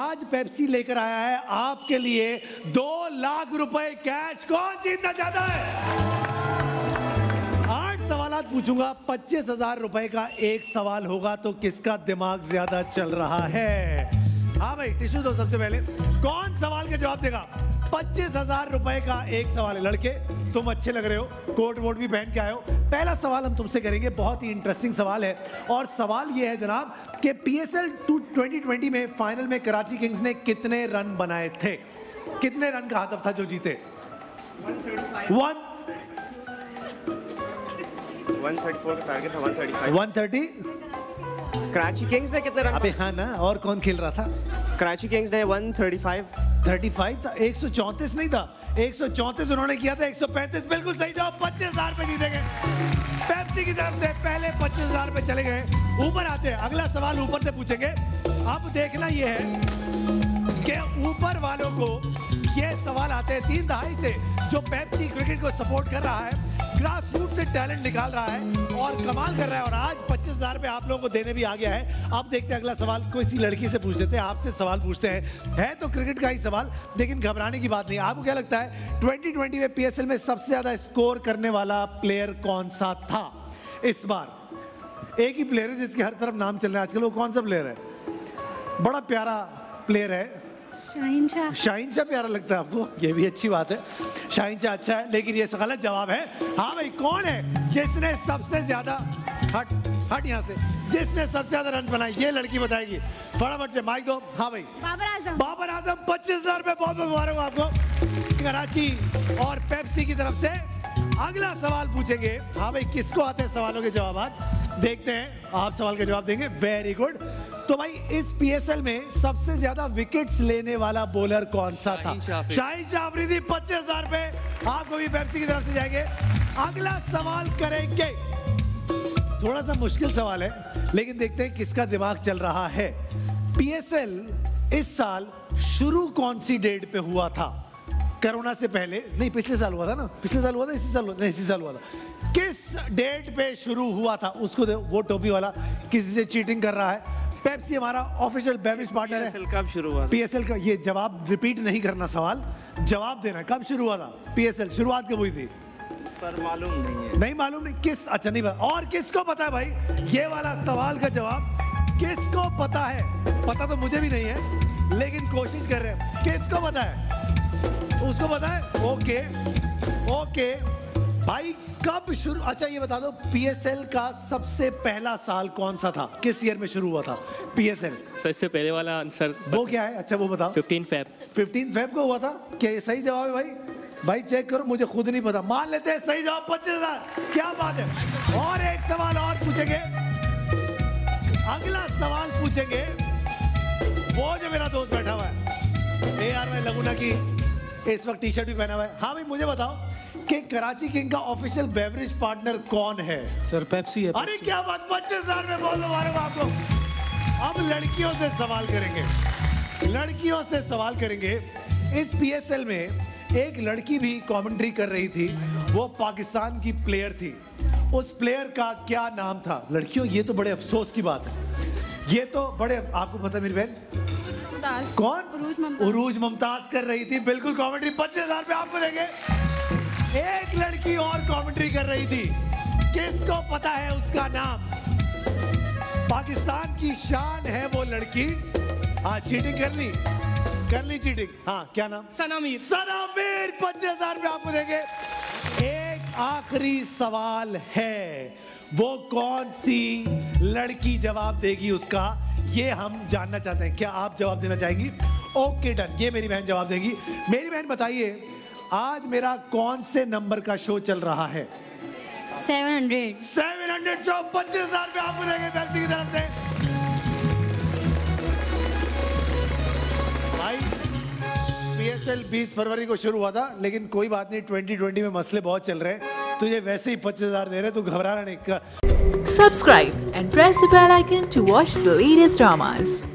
आज पेप्सी लेकर आया है आपके लिए 2 लाख रुपए कैश। कौन जीतना चाहता है? 8 सवाल पूछूंगा, 25,000 रुपए का एक सवाल होगा, तो किसका दिमाग ज्यादा चल रहा है? हाँ भाई, टिश्यू दो सबसे पहले। कौन सवाल का जवाब देगा? 25,000 रुपए का एक सवाल है। लड़के तुम अच्छे लग रहे हो, कोट वोट भी पहन के आए हो। पहला सवाल हम तुमसे करेंगे, बहुत ही इंटरेस्टिंग सवाल है, और सवाल ये है जनाब कि PSL 2020 में फाइनल में कराची किंग्स ने कितने रन बनाए थे? कितने रन का हदफ था जो जीते? 134 का टारगेट था। 135। 130। कराची किंग्स ने कितने रन? अबे हाँ ना, और कौन खेल रहा था? कराची किंग्स ने 135। 35 था, 134 नहीं था। 134 उन्होंने किया था, 135 बिल्कुल सही जवाब। 25,000 रुपए जीते गए पेप्सी की तरफ से। पहले 25,000 रुपए चले गए। ऊपर आते हैं, अगला सवाल ऊपर से पूछेंगे। अब देखना ये है कि ऊपर वालों को ये सवाल आते हैं 3 दहाई से, जो पेप्सी क्रिकेट को सपोर्ट कर रहा है, ग्रास रूट से टैलेंट निकाल रहा है और कमाल कर रहा है, और आज 25,000 रुपए आप लोगों को देने भी आ गया है। अब देखते हैं अगला सवाल, किसी लड़की से पूछ लेते हैं। आपसे सवाल पूछते हैं, है तो क्रिकेट का ही सवाल, लेकिन घबराने की बात नहीं। आपको क्या लगता है 2020 में PSL में सबसे ज्यादा स्कोर करने वाला प्लेयर कौन सा था इस बार? एक ही प्लेयर है जिसके हर तरफ नाम चल रहा है आजकल, वो कौन सा प्लेयर है? बड़ा प्यारा प्लेयर है, शाहीन शाह। शाहीन शाह प्यारा लगता है आपको? ये भी अच्छी बात है, शाहीन शाह अच्छा है, लेकिन ये गलत जवाब है। हाँ भाई, कौन है जिसने सबसे ज्यादा, हट यहाँ से, जिसने सबसे ज्यादा रन बनाए? ये लड़की बताएगी, फटाफट से माइक दो। हाँ भाई, बाबर आजम। बाबर आजम। 25,000 रुपए, बहुत बहुत मुबारक हो आपको कराची और पेप्सी की तरफ से। अगला सवाल पूछेंगे। हाँ भाई, किसको आते हैं सवालों के जवाब? देखते हैं, आप सवाल का जवाब देंगे, वेरी गुड। तो भाई, इस PSL में सबसे ज्यादा विकेट्स लेने वाला बॉलर कौन सा था? शाहीन शाह अफरीदी। 25,000 रुपए आपको भी पेप्सी की तरफ से जाएंगे। अगला सवाल करेंगे, थोड़ा सा मुश्किल सवाल है, लेकिन देखते हैं किसका दिमाग चल रहा है। PSL इस साल शुरू कौन सी डेट पे हुआ था? कोरोना से पहले नहीं, पिछले साल हुआ था ना? पिछले साल हुआ था, इसी साल हुआ? नहीं, इसी साल हुआ था। किस डेट पे शुरू हुआ था? उसको दे, वो टोपी वाला किसी से चीटिंग कर रहा है। पेप्सी हमारा ऑफिशियल बेवरेज पार्टनर है। PSL कब शुरू हुआ? PSL का ये जवाब रिपीट नहीं करना, सवाल जवाब देना। कब शुरू हुआ था PSL? शुरुआत कब हुई थी? सर मालूम नहीं है। नहीं मालूम? नहीं किस, अच्छा नहीं पता। और किसको पता है भाई ये वाला सवाल का जवाब? किसको पता है? पता तो मुझे भी नहीं है, लेकिन कोशिश कर रहे हैं। किसको पता है? उसको पता है? ओके ओके भाई, कब शुरू? अच्छा ये बता दो, PSL का सबसे पहला साल कौन सा था? किस ईयर में शुरू हुआ था PSL? सबसे पहले वाला आंसर वो क्या है? अच्छा वो बताओ। 15 फेब। 15 फेब को हुआ था। क्या ये सही जवाब है भाई? भाई चेक करो, मुझे खुद नहीं पता। मान लेते हैं सही जवाब। 25,000, क्या बात है। और एक सवाल और पूछेंगे। अगला सवाल पूछेंगे, वो जो मेरा दोस्त बैठा हुआ है ARY लगुना की इस वक्त टी-शर्ट भी पहना हुआ है। हाँ भाई, मुझे बताओ कि कराची किंग का ऑफिशियल बेवरेज पार्टनर कौन है? सर पेप्सी है। अरे क्या बात, 25,000 में बहुत मुबारक आपको। अब लड़कियों से सवाल करेंगे, लड़कियों से सवाल करेंगे। इस PSL में एक लड़की भी कमेंट्री कर रही थी, वो पाकिस्तान की प्लेयर थी। उस प्लेयर का क्या नाम था? लड़कियों, ये तो बड़े अफसोस की बात है। ये तो बड़े, आपको पता है मेरी बहन कौन? उरूज मुमताज कर रही थी, बिल्कुल कमेंट्री। 25,000 रुपए आपको देंगे। एक लड़की और कमेंट्री कर रही थी, किसको पता है उसका नाम? पाकिस्तान की शान है वो लड़की। हाँ, चीटिंग कर ली चीटिंग। हाँ, क्या नाम? सना मीर। सना मीर। 25,000 रुपए आपको देंगे। एक आखिरी सवाल है, वो कौन सी लड़की जवाब देगी उसका, ये हम जानना चाहते हैं। क्या आप जवाब देना चाहेंगी? ओके डन, ये मेरी बहन जवाब देगी। मेरी बहन बताइए, आज मेरा कौन से नंबर का शो चल रहा है? 700 शो। 25,000 रुपए आपको देंगे पेप्सी की तरफ से। भाई PSL 20 फरवरी को शुरू हुआ था, लेकिन कोई बात नहीं, 2020 में मसले बहुत चल रहे हैं, तुझे वैसे ही 25,000 दे रहे, तू घबराना नहीं। Subscribe and press the bell icon to watch the latest dramas.